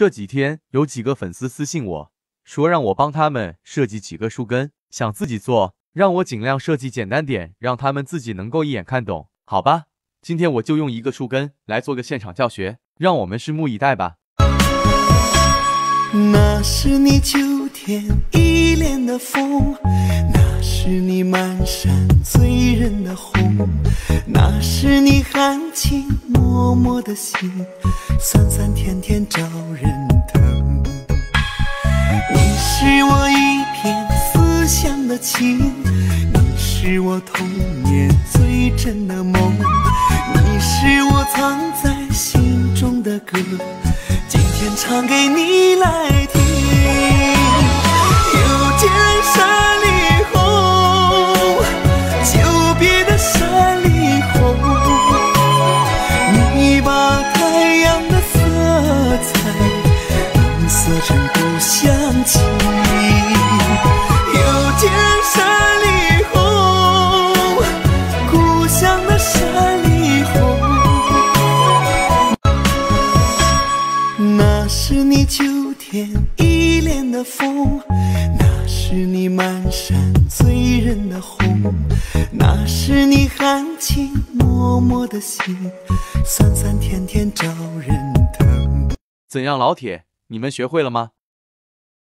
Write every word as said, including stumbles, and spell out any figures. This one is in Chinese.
这几天有几个粉丝私信我，说让我帮他们设计几个树根，想自己做，让我尽量设计简单点，让他们自己能够一眼看懂。好吧，今天我就用一个树根来做个现场教学，让我们拭目以待吧。 那是你秋天一脸的风，那是你满山醉人的红，那是你含情脉脉的心，酸酸甜甜招人疼。你是我一片思乡的情，你是我童年最真的梦，你是我藏在心中的歌，今天唱给你来听。又见山里红，久别的山里红，你把太阳的色彩映色成故乡情。又见山里红，故乡的山里红，那是你秋天一脸的风，那是你满山醉人的红，那是你含情脉脉的心，酸酸甜甜招人疼。 怎样，老铁，你们学会了吗？